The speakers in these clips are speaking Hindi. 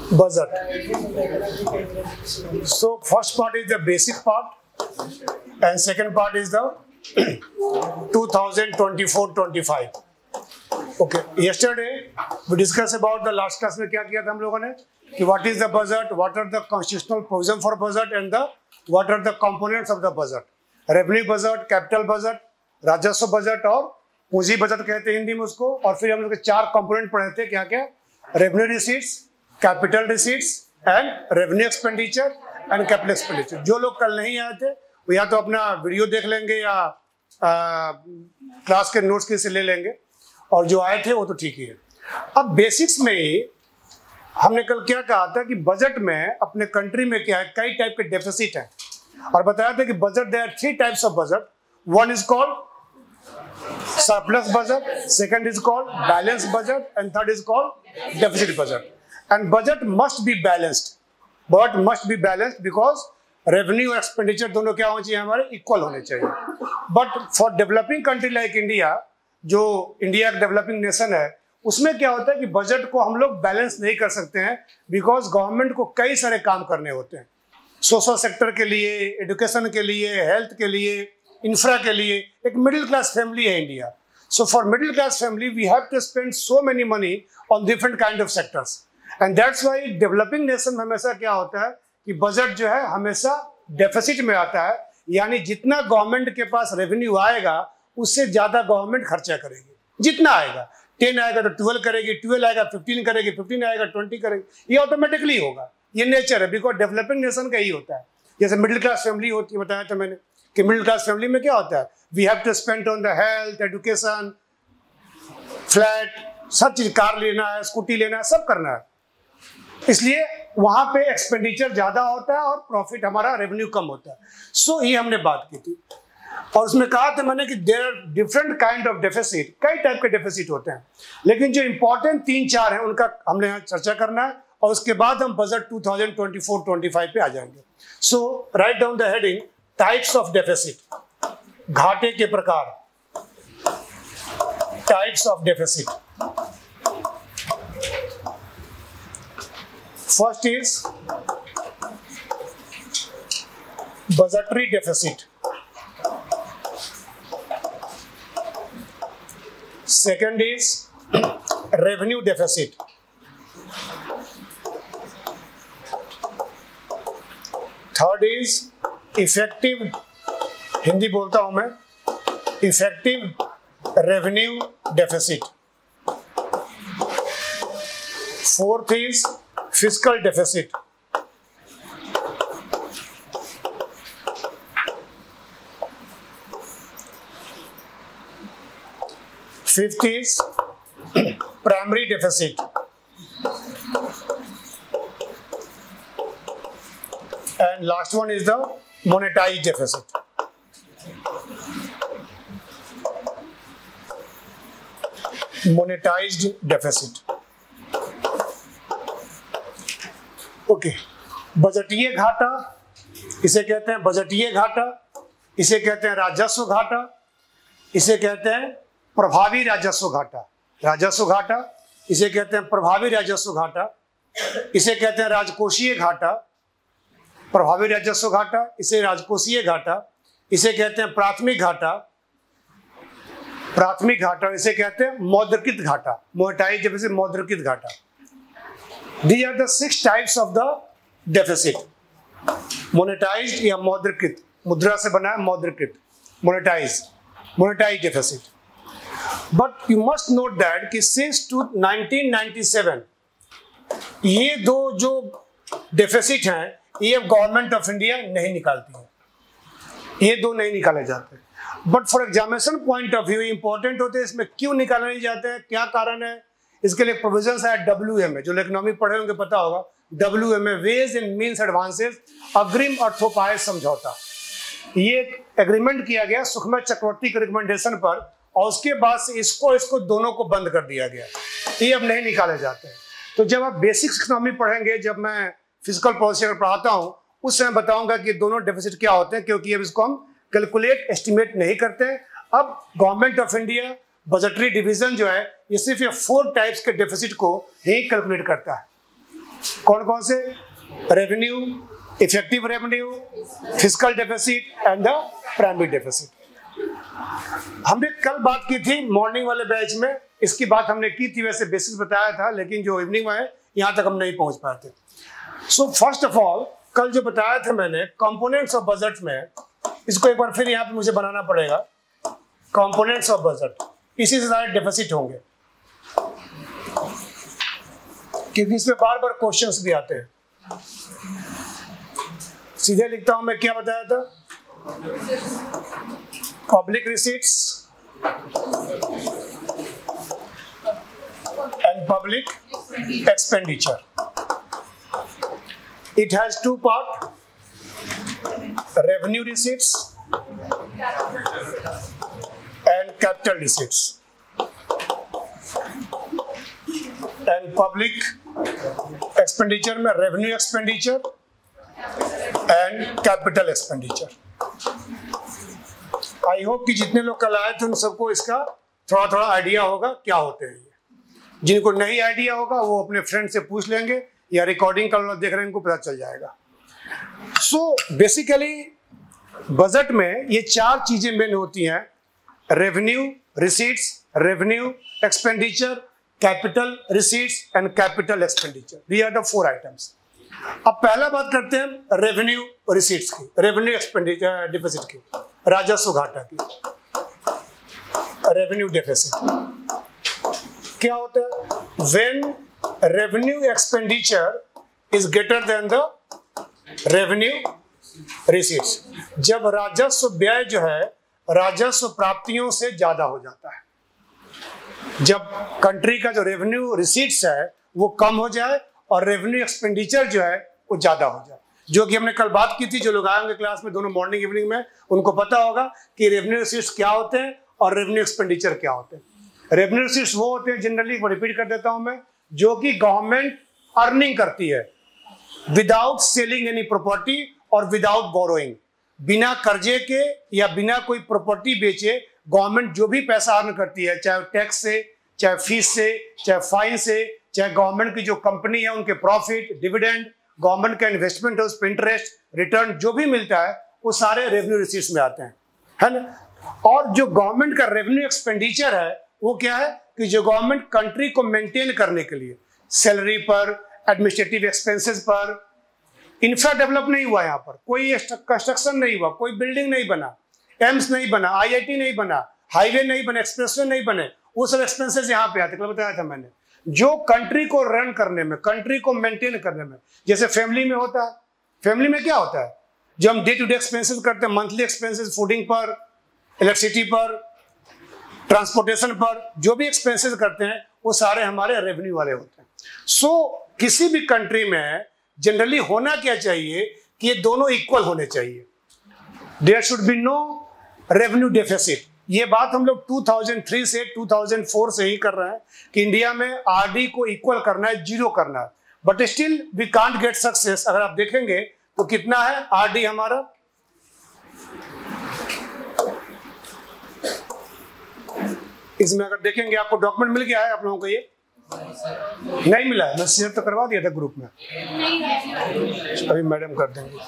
budget. So first part is the basic part and second part is the 2024-25. Okay, yesterday we discussed about the last class में क्या किया था हम लोगों ने कि what is the budget, what are the constitutional provision for budget and the what are the components of the budget. Revenue budget, capital budget, राजस्व बजट और पूंजी बजट कहते हैं हिंदी में उसको। और फिर हम लोग चार कंपोनेंट पढ़े थे, क्या क्या? Revenue receipts, capital receipts and revenue expenditure and capital expenditure. जो लोग कल नहीं आए थे वो या तो अपना वीडियो देख लेंगे या क्लास के नोट्स किसी ले लेंगे, और जो आए थे वो तो ठीक ही है। अब बेसिक्स में ही हमने कल क्या कहा था कि बजट में अपने कंट्री में क्या है, कई टाइप के डेफिसिट है, और बताया था कि budget there are 3 types of budget. One is called surplus budget, second is called balanced budget, and third is called deficit budget. And budget must be balanced. But must be balanced because revenue और expenditure दोनों क्या होने चाहिए, हमारे equal होने चाहिए। But for developing country like India, जो इंडिया एक डेवलपिंग नेशन है, उसमें क्या होता है कि बजट को हम लोग बैलेंस नहीं कर सकते हैं बिकॉज गवर्नमेंट को कई सारे काम करने होते हैं, सोशल सेक्टर के लिए, एजुकेशन के लिए, हेल्थ के लिए, इंफ्रा के लिए। एक मिडिल क्लास फैमिली है India, so for middle class family we have to spend so many money on different kind of sectors, and that's why developing nation में हमेशा क्या होता है कि बजट जो है हमेशा डेफिसिट में आता है, यानी जितना गवर्नमेंट के पास रेवेन्यू आएगा उससे ज्यादा गवर्नमेंट खर्चा करेगी। जितना आएगा, 10 आएगा तो 12 करेगी, 12 आएगा 15 करेगी, 15 आएगा 20 करेगी, ये ऑटोमेटिकली होगा, ये नेचर है, बिकॉज डेवलपिंग नेशन का ही होता है। जैसे मिडिल क्लास फैमिली होती है, बताया था मैंने कि मिडिल क्लास फैमिली में क्या होता है, we have to spend on the health, education, flat, सब चीज, कार लेना है, स्कूटी लेना है, सब करना है, इसलिए वहां पे एक्सपेंडिचर ज्यादा होता है और प्रॉफिट हमारा रेवेन्यू कम होता है। सो ये हमने बात की थी, और उसमें कहा था मैंने कि there are different kind of deficit, कई टाइप के डेफिसिट होते हैं, लेकिन जो इंपॉर्टेंट 3-4 हैं उनका हमने यहाँ चर्चा करना है, और उसके बाद हम बजट 2024-25 पे आ जाएंगे। So write down the heading, types of deficit, घाटे के प्रकार, types of deficit. First is budgetary deficit, second is revenue deficit, third is effective, Hindi बोलता हूं मैं, effective revenue deficit, fourth is fiscal deficit, fifth is primary deficit, and last one is the monetized deficit. Monetized deficit. Okay, बजटीय घाटा, इसे कहते हैं बजटीय घाटा, इसे कहते हैं राजस्व घाटा, इसे कहते हैं प्रभावी राजस्व घाटा, राजस्व घाटा, इसे कहते हैं प्रभावी राजस्व घाटा, इसे कहते हैं राजकोषीय घाटा, प्रभावी राजस्व घाटा, इसे राजकोषीय घाटा, इसे कहते हैं प्राथमिक घाटा, प्राथमिक घाटा, इसे कहते हैं मौद्रिकृत घाटा, मोनेटाइज्ड डेफिसिट, मौद्रिकृत घाटा। These are the 6 types of the deficit. Monetized या मौद्रिकृत, मुद्रा से बना है मौद्रिकृत, monetized, monetized deficit. But you must note that कि सिंस 1997 ये दो जो डेफिसिट हैं ये गवर्नमेंट ऑफ इंडिया नहीं निकालती है, ये दो नहीं निकाले जाते। But for examination point of view important होते हैं, इसमें क्यों निकाले नहीं जाते हैं, क्या कारण है, इसके लिए प्रोविजंस है WMA, जो इकोनॉमी पढ़े होंगे पता होगा, WMA, ways and means advances अग्रिम अर्थोपाय समझौता। ये एग्रीमेंट किया गया सुखमय चक्रवर्ती के रिकमेंडेशन पर, और उसके बाद से इसको दोनों को बंद कर दिया गया, ये अब नहीं निकाले जाते हैं। तो जब आप बेसिक्स इकोनॉमी पढ़ेंगे, जब मैं फिजिकल पॉलिसी अगर पढ़ाता हूँ उस समय बताऊंगा कि दोनों डेफिसिट क्या होते हैं, क्योंकि अब इसको हम कैलकुलेट एस्टिमेट नहीं करते हैं। अब government of India budgetary division जो है ये सिर्फ ये 4 टाइप्स के डेफिसिट को ही कैलकुलेट करता है। कौन कौन से? Revenue, effective revenue, fiscal deficit and the primary deficit. हमने कल बात की थी मॉर्निंग वाले बैच में, इसकी बात हमने की थी, वैसे बेसिस बताया था, लेकिन जो इवनिंग में है यहाँ तक हम नहीं पहुँच पाए थे। सो फर्स्ट ऑफ ऑल कल जो बताया था मैंने कंपोनेंट्स ऑफ बजट में, इसको एक बार फिर यहाँ पे मुझे बनाना पड़ेगा। कंपोनेंट्स ऑफ बजट, इसी से सारे डेफिसिट होंगे, क्योंकि इसमें बार बार क्वेश्चंस भी आते हैं। सीधे लिखता हूं मैं, क्या बताया था? Public receipts and public expenditure. It has two parts, revenue receipts and capital receipts. And public expenditure में revenue expenditure and capital expenditure. I hope कि जितने लोग कल आए थे उन सबको इसका थोड़ा थोड़ा आइडिया होगा क्या होते हैं ये। जिनको नहीं आइडिया होगा वो अपने फ्रेंड से पूछ लेंगे या रिकॉर्डिंग कर देख रहे हैं, इनको पता चल जाएगा। सो बेसिकली बजट में ये चार चीजें मेन होती हैं, revenue receipts, revenue expenditure, capital receipts and capital expenditure. They are the four items. अब पहला बात करते हैं रेवेन्यू रिसीट्स की, रेवेन्यू एक्सपेंडिचर डेफिसिट की, राजस्व घाटा की। रेवेन्यू डेफिसिट क्या होता है? When revenue expenditure is greater than the revenue receipts, जब राजस्व व्यय जो है राजस्व प्राप्तियों से ज्यादा हो जाता है। जब कंट्री का जो रेवेन्यू रिसीट्स है वो कम हो जाए और रेवेन्यू एक्सपेंडिचर जो है वो ज्यादा हो जाए, जो कि हमने कल बात की थी। जो लोग आएंगे क्लास में दोनों मॉर्निंग इवनिंग में, उनको पता होगा कि रेवेन्यू रिसीट्स क्या होते हैं और रेवेन्यू एक्सपेंडिचर क्या होते हैं। रेवेन्यू रिसीट्स वो होते हैं, जनरली रिपीट कर देता हूं मैं, जो कि गवर्नमेंट अर्निंग करती है विदाउट सेलिंग एनी प्रॉपर्टी और विदाउट बोरोइंग। बिना कर्जे के या बिना कोई प्रॉपर्टी बेचे गवर्नमेंट जो भी पैसा अर्न करती है, चाहे टैक्स से, चाहे फीस से, चाहे फाइन से, चाहे गवर्नमेंट की जो कंपनी है उनके प्रॉफिट, डिविडेंड, गवर्नमेंट का इन्वेस्टमेंट है उस पर इंटरेस्ट, रिटर्न जो भी मिलता है वो सारे रेवेन्यू रिसीट्स में आते हैं, है ना। और जो गवर्नमेंट का रेवेन्यू एक्सपेंडिचर है वो क्या है कि जो गवर्नमेंट कंट्री को मेंटेन करने के लिए सैलरी पर, एडमिनिस्ट्रेटिव एक्सपेंसेस पर, इंफ्रा डेवलप नहीं हुआ, यहाँ पर कोई कंस्ट्रक्शन नहीं हुआ, कोई बिल्डिंग नहीं बना, एम्स नहीं बना, आईआईटी नहीं बना, हाईवे नहीं बने, एक्सप्रेसवे नहीं बने, वो सब एक्सपेंसेस यहाँ पे आते हैं। बताया था मैंने, जो कंट्री को रन करने में, कंट्री को मेंटेन करने में, जैसे फैमिली में होता है। फैमिली में क्या होता है? जो हम डे टू डे एक्सपेंसेस करते हैं, मंथली एक्सपेंसेस, फूडिंग पर, इलेक्ट्रिसिटी पर, ट्रांसपोर्टेशन पर, जो भी एक्सपेंसेस करते हैं वो सारे हमारे रेवेन्यू वाले होते हैं। सो किसी भी कंट्री में जनरली होना क्या चाहिए कि ये दोनों इक्वल होने चाहिए। There should be no revenue deficit. ये बात हम लोग 2003 से 2004 से ही कर रहे हैं कि इंडिया में आरडी को इक्वल करना है, जीरो करना है, but still we can't get success. अगर आप देखेंगे तो कितना है आरडी हमारा, इसमें अगर देखेंगे आपको डॉक्यूमेंट मिल गया है आप लोगों को, ये नहीं मिला है, मैं शेयर तो करवा दिया था ग्रुप में, अभी मैडम कर देंगे,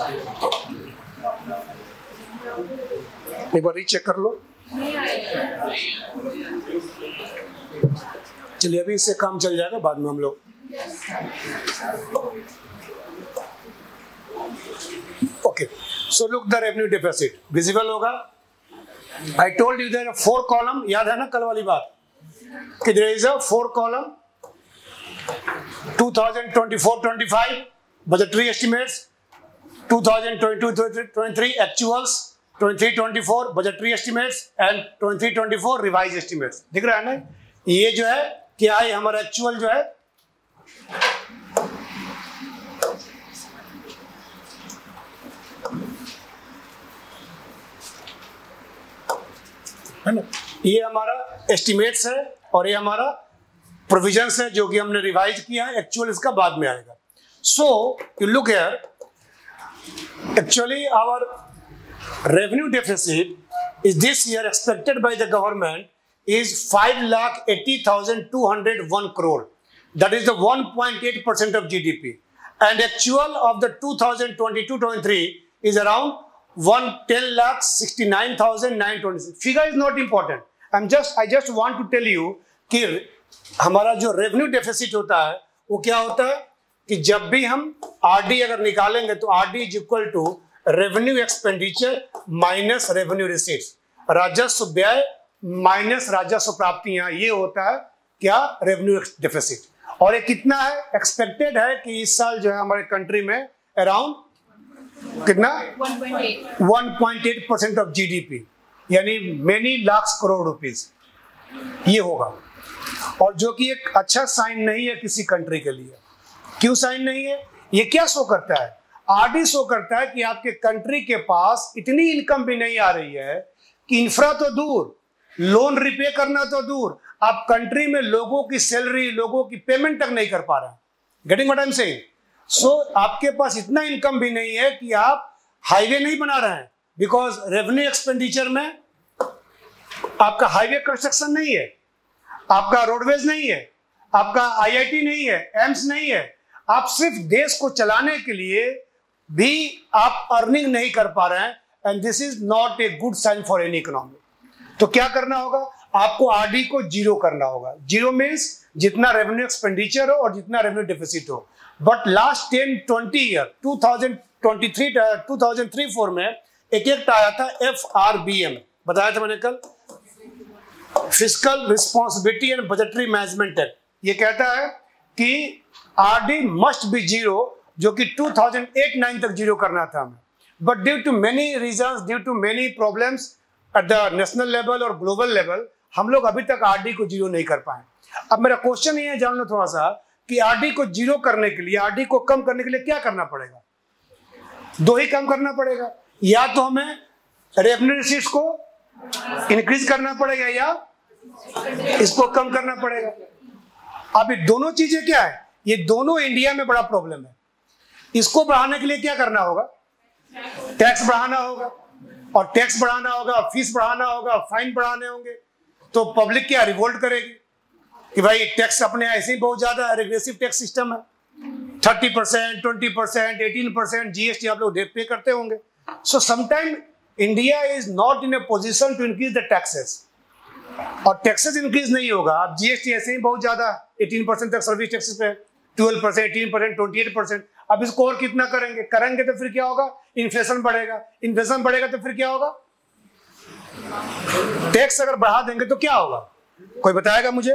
एक बार रीचेक कर लो। चलिए अभी इससे काम चल जाएगा, बाद में हम लोग okay. So look the revenue deficit visible होगा। I told you there are 4 column, याद है ना कल वाली बात कि there is a 4 column 2024-25 budgetary estimates, 2022-23 actuals, 23-24 budgetary estimates and 23-24 revised estimates। दिख रहा है ना? ये जो है क्या है हमारा एक्चुअल जो है ना, ये हमारा एस्टिमेट्स है और ये हमारा प्रोविजंस है जो कि हमने रिवाइज किया है। एक्चुअल इसका बाद में आएगा। So you look here, actually our revenue deficit is this year expected by the government is 5,80,201 crore, that is the 1.8% of GDP, and actual of the 2022-23 is around 110,69,926. Figure is not important. I just want to tell you कि हमारा जो रेवेन्यू डेफिसिट होता है वो क्या होता है कि जब भी हम आरडी अगर निकालेंगे तो RD is equal to revenue expenditure minus revenue receipts, राजस्व व्यय माइनस राजस्व प्राप्तियां, ये होता है क्या रेवेन्यू डेफिसिट। और ये कितना है, एक्सपेक्टेड है कि इस साल जो है हमारे कंट्री में अराउंड कितना 1.8% ऑफ जीडीपी, यानी मेनी लाख करोड़ रुपीस ये होगा। और जो कि एक अच्छा साइन नहीं है किसी कंट्री के लिए। क्यों साइन नहीं है? ये क्या शो करता है? आरडी शो करता है कि आपके कंट्री के पास इतनी इनकम भी नहीं आ रही है कि इंफ्रा तो दूर, लोन रिपे करना तो दूर, आप कंट्री में लोगों की सैलरी, लोगों की पेमेंट तक नहीं कर पा रहे हैं। Getting what I am saying? So आपके पास इतना इनकम भी नहीं है कि आप हाईवे नहीं बना रहे हैं, बिकॉज रेवेन्यू एक्सपेंडिचर में आपका हाईवे कंस्ट्रक्शन नहीं है, आपका रोडवेज नहीं है, आपका आईआईटी नहीं है, एम्स नहीं है। आप सिर्फ देश को चलाने के लिए भी आप अर्निंग नहीं कर पा रहे हैं, and this is not a good sign for any economy. तो क्या करना होगा? आपको आरडी को जीरो करना होगा। जीरो मीन्स जितना रेवेन्यू एक्सपेंडिचर हो और जितना रेवेन्यू डेफिसिट हो। बट लास्ट 10-20 ईयर 2003-4 में एक एक्ट आया था FRBM, बताया था मैंने कल, fiscal responsibility and budgetary management act. ये कहता है कि आरडी मस्ट बी जीरो, जो कि 2008-9 तक जीरो करना था हमें। But due to many reasons, due to many problems at the national level और ग्लोबल लेवल, हम लोग अभी तक आरडी को जीरो नहीं कर पाए। अब मेरा क्वेश्चन ये है, जान लो थोड़ा सा, कि आरडी को जीरो करने के लिए, आरडी को कम करने के लिए क्या करना पड़ेगा? दो ही काम करना पड़ेगा, या तो हमें रेवेन्यू रिसीट्स को इंक्रीज करना पड़ेगा या इसको कम करना पड़ेगा। अब ये दोनों चीजें क्या है? ये दोनों इंडिया में बड़ा प्रॉब्लम है। इसको बढ़ाने के लिए क्या करना होगा? टैक्स बढ़ाना होगा, और टैक्स बढ़ाना होगा, फीस बढ़ाना होगा, फाइन बढ़ाने होंगे। तो पब्लिक क्या रिवोल्ट करेगी कि भाई टैक्स अपने ऐसे ही बहुत ज्यादा रेग्रेसिव टैक्स सिस्टम है, 30%, 20%, 18% जीएसटी आप लोग पे करते होंगे। So sometime India is not in a position to increase the taxes, और टैक्सेस इंक्रीज नहीं होगा। आप जीएसटी ऐसे ही बहुत ज्यादा 18% तक सर्विस टैक्सेस पे, 12%, 18%, 28%। अब इसको और कितना करेंगे तो फिर क्या होगा? इन्फ्लेशन बढ़ेगा, इन्फ्लेशन बढ़ेगा तो फिर क्या होगा? टैक्स अगर बढ़ा देंगे तो क्या होगा? कोई बताएगा मुझे?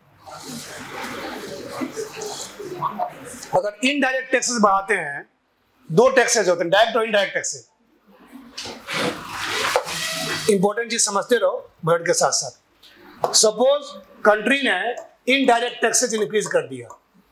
अगर इनडायरेक्ट टैक्सेस बढ़ाते हैं, दो टैक्सेस होते हैं, डायरेक्ट और इनडायरेक्ट टैक्सेस। इंपॉर्टेंट चीज समझते रहो बजट के साथ साथ। सपोज कंट्री ने इनडायरेक्ट टैक्सेस इंक्रीज कर दिया,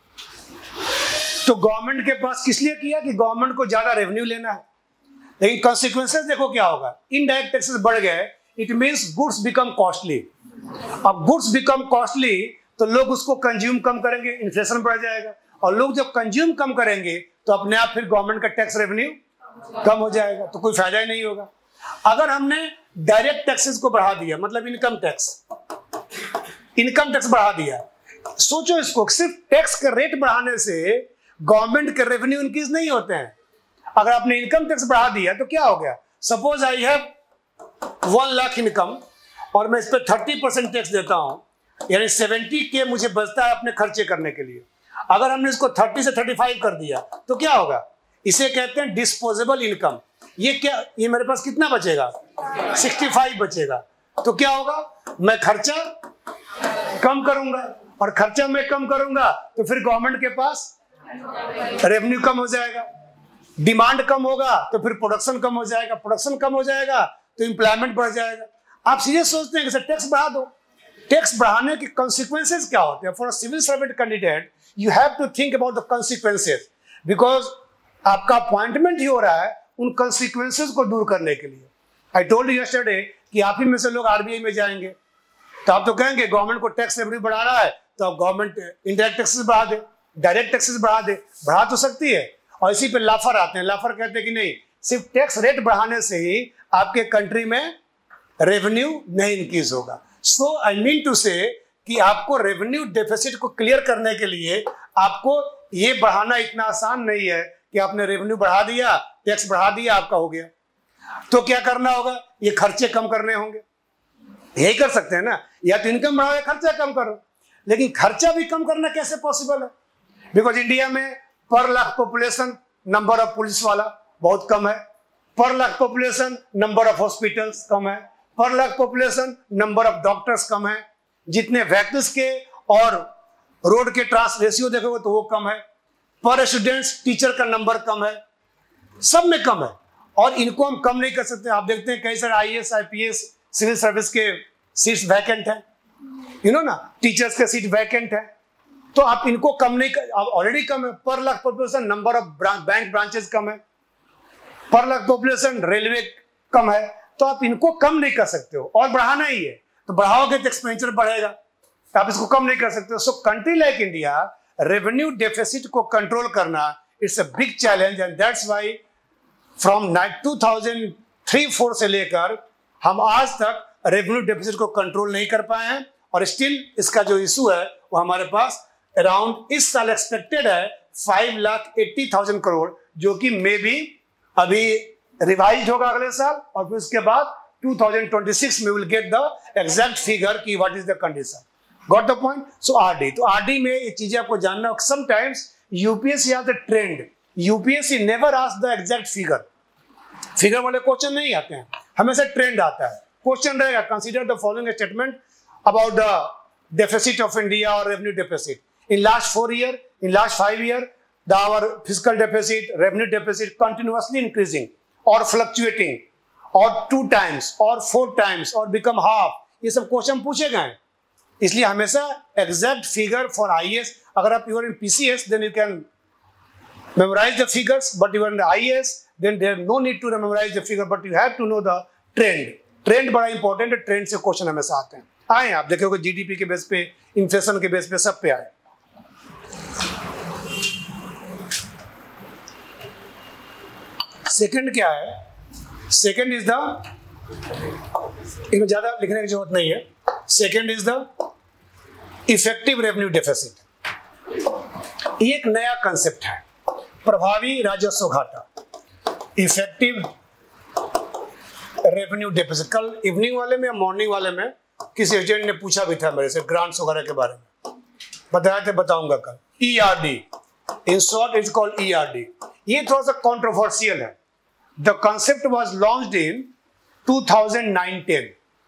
तो गवर्नमेंट के पास किस लिए किया? कि गवर्नमेंट को ज्यादा रेवेन्यू लेना है। लेकिन कॉन्सिक्वेंसेस देखो क्या होगा। इनडायरेक्ट टैक्सेस बढ़ गए, it means goods become costly. अब गुड्स बिकम कॉस्टली तो लोग उसको कंज्यूम कम करेंगे, इन्फ्लेशन बढ़ जाएगा, और लोग जब कंज्यूम कम करेंगे तो अपने आप फिर गवर्नमेंट का टैक्स रेवेन्यू कम हो जाएगा, तो कोई फायदा ही नहीं होगा। अगर हमने डायरेक्ट टैक्सेस को बढ़ा दिया, मतलब इनकम टैक्स बढ़ा दिया, सोचो इसको, सिर्फ टैक्स का रेट बढ़ाने से गवर्नमेंट के रेवेन्यू इंक्रीज नहीं होते हैं। अगर आपने इनकम टैक्स बढ़ा दिया तो क्या हो गया? Suppose I have 1 lakh income और मैं इस पर 30% टैक्स देता हूं, यानी 70K मुझे बचता है अपने खर्चे करने के लिए। अगर हमने इसको 30 से 35 कर दिया तो क्या होगा? इसे कहते हैं डिस्पोजेबल इनकम। ये क्या, ये मेरे पास कितना बचेगा? 65 बचेगा। तो क्या होगा? मैं खर्चा कम करूंगा, और खर्चा मैं कम करूंगा तो फिर गवर्नमेंट के पास रेवेन्यू कम हो जाएगा। डिमांड कम होगा तो फिर प्रोडक्शन कम हो जाएगा, प्रोडक्शन कम हो जाएगा तो एम्प्लॉयमेंट बढ़ जाएगा। आप सीरियस सोचते हैं कि सर टैक्स बढ़ा दो? टैक्स बढ़ाने के कॉन्सिक्वेंसेज क्या होते हैं? For a civil servant candidate you have to think about the consequences, because आपका अपॉइंटमेंट ही हो रहा है उन कॉन्सिक्वेंसेज को दूर करने के लिए। आई टोल्ड यू यस्टरडे कि आप ही में से लोग आरबीआई में जाएंगे तो आप तो कहेंगे गवर्नमेंट को टैक्स रेवेन्यू बढ़ा रहा है तो अब गवर्नमेंट इनडायरेक्ट टैक्सेस बढ़ा दे, डायरेक्ट टैक्सेस बढ़ा दे। बढ़ा तो सकती है, और इसी पे लाफर आते हैं। लाफर कहते हैं कि नहीं, सिर्फ टैक्स रेट बढ़ाने से ही आपके कंट्री में रेवेन्यू नहीं इंक्रीज होगा। सो आई मीन टू से कि आपको रेवेन्यू डेफिसिट को क्लियर करने के लिए आपको ये बढ़ाना इतना आसान नहीं है कि आपने रेवेन्यू बढ़ा दिया, टैक्स बढ़ा दिया, आपका हो गया। तो क्या करना होगा, ये खर्चे कम करने होंगे। यही कर सकते हैं ना, या तो इनकम बढ़ाओ या खर्चा कम करो। लेकिन खर्चा भी कम करना कैसे पॉसिबल है? बिकॉज इंडिया में per lakh population number of police वाला बहुत कम है, पर lakh population number of hospitals कम है, पर lakh population number of doctors कम है, जितने व्हीकल्स के और रोड के ट्रांस रेशियो देखोगे तो वो कम है, पर स्टूडेंट्स टीचर का नंबर कम है, सब में कम है। और इनको हम कम नहीं कर सकते। आप देखते हैं कई सारे आईएएस आईपीएस सिविल सर्विस के सीट्स वैकेंट है, यू नो ना, टीचर्स के सीट वैकेंट है। तो आप इनको कम नहीं कर, ऑलरेडी कम है। पर lakh population number of bank branches कम है, पर लाख पॉपुलेशन रेलवे कम है। तो आप इनको कम नहीं कर सकते हो, और बढ़ाना ही है तो बढ़ाओगे तो एक्सपेंडिचर बढ़ेगा, तो आप इसको कम नहीं कर सकते हो। So country like India revenue deficit को कंट्रोल करना it's a big challenge, and that's why from 2003-4 से लेकर हम आज तक रेवेन्यू डेफिसिट को कंट्रोल नहीं कर पाए हैं। और स्टिल इसका जो इशू है वो हमारे पास अराउंड इस साल एक्सपेक्टेड है 5,80,000 करोड़, जो कि मे बी अभी रिवाइज होगा अगले साल, और फिर उसके बाद 2026 में will get the exact figure की what is the condition. Got the point? So RD, तो आरडी में ये चीजें आपको जानना। Sometimes UPSC has the trend, UPSC never ask the exact figure. Figure वाले क्वेश्चन नहीं आते हैं, हमेशा ट्रेंड आता है। क्वेश्चन रहेगा, consider the following statement about the deficit of India और revenue deficit in last 4 years, in last 5 years, our fiscal deficit, revenue deficit continuously increasing or fluctuating, or 2 times or 4 times or become half, ये सब क्वेश्चन पूछे गए। इसलिए हमेशा एग्जैक्ट फिगर फॉर आईएएस, अगर आप you're in PCS then you can memorize the figures, but you are in the IAS, then there no need to memorize the figure, but you have to know the trend. Trend बड़ा इंपॉर्टेंट है, ट्रेंड से क्वेश्चन हमेशा आते हैं। आए आप देखोगे जीडीपी के बेस पे, इन्फ्लेशन के बेस पे, सब पे आए। सेकंड क्या है? सेकंड इज द, इसमें ज्यादा लिखने की जरूरत नहीं है। Second is the effective revenue deficit. ये एक नया कंसेप्ट है, प्रभावी राजस्व घाटा, इफेक्टिव रेवेन्यू डेफिसिट। कल इवनिंग वाले में या मॉर्निंग वाले में किसी एजेंट ने पूछा भी था मेरे से ग्रांट्स वगैरह के बारे में, बताया थे, बताऊंगा कल। ERD, in short is called ERD. ये थोड़ा सा कॉन्ट्रोवर्शियल है। The concept was launched in 2009-10।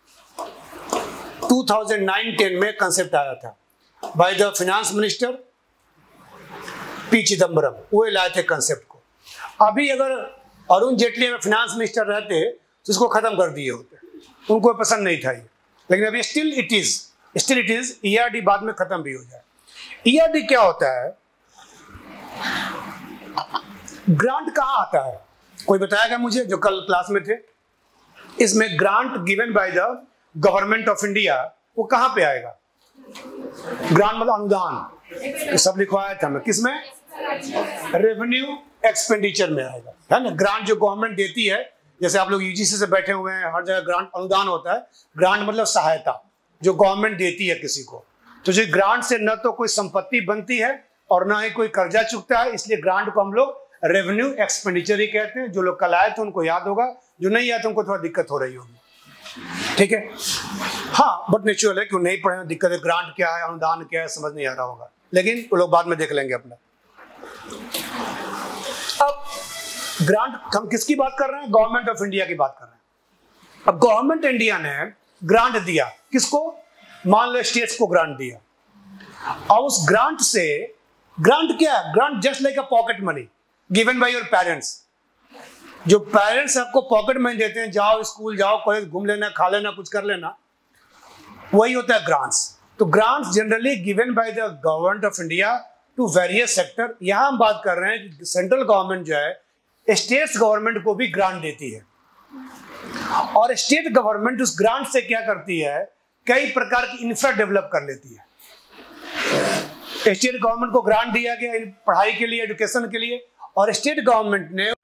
2009-10 में कंसेप्ट आया था by the finance minister P Chidambaram, वो लाए थे कंसेप्ट को। अभी अगर अरुण जेटली में फाइनेंस मिनिस्टर रहते तो इसको खत्म कर दिए होते, उनको पसंद नहीं था ये। लेकिन अभी स्टिल इट इज ईआरडी बाद में खत्म भी हो जाए। ईआरडी क्या होता है? ग्रांट कहाँ आता है? कोई बताएगा मुझे जो कल क्लास में थे? इसमें grant given by the government of India, वो कहाँ पे आएगा? ग्रांट मतलब अनुदान, तो सब लिखवाया था मैं, किसमें? रेवेन्यू एक्सपेंडिचर में आएगा, है ना। ग्रांट जो गवर्नमेंट देती है, जैसे आप लोग यूजीसी से बैठे हुए हैं, हर जगह ग्रांट अनुदान होता है। ग्रांट मतलब सहायता जो गवर्नमेंट देती है किसी को। तो जो ग्रांट से न तो कोई संपत्ति बनती है और ना ही कोई कर्जा चुकता है, इसलिए ग्रांट को हम लोग रेवेन्यू एक्सपेंडिचर ही कहते हैं। जो लोग कल आए थे उनको याद होगा, जो नहीं आए तो उनको थोड़ा दिक्कत हो रही होगी, ठीक है। हाँ, बट नेचुरल है, क्यों नहीं पढ़े, दिक्कत है। ग्रांट क्या है, अनुदान क्या है, समझ नहीं आ रहा होगा, लेकिन वो लोग बाद में देख लेंगे अपना। अब ग्रांट हम किसकी बात कर रहे हैं? गवर्नमेंट ऑफ इंडिया की बात कर रहे हैं। अब गवर्नमेंट इंडिया ने ग्रांट दिया किसको? मान लो स्टेट्स को ग्रांट दिया। और उस ग्रांट से, ग्रांट क्या है? Grant just like a pocket money given by your parents. जो पेरेंट्स आपको पॉकेट मनी देते हैं, जाओ स्कूल, जाओ कॉलेज, घूम लेना, खा लेना, कुछ कर लेना, वही होता है ग्रांट्स। तो grants generally given by the government of India to various sector. यहां हम बात कर रहे हैं कि सेंट्रल गवर्नमेंट जो है स्टेट्स गवर्नमेंट को भी ग्रांट देती है, और स्टेट गवर्नमेंट उस ग्रांट से क्या करती है? कई प्रकार की इंफ्रा डेवलप कर लेती है। स्टेट गवर्नमेंट को ग्रांट दिया गया पढ़ाई के लिए, एजुकेशन के लिए, और स्टेट गवर्नमेंट ने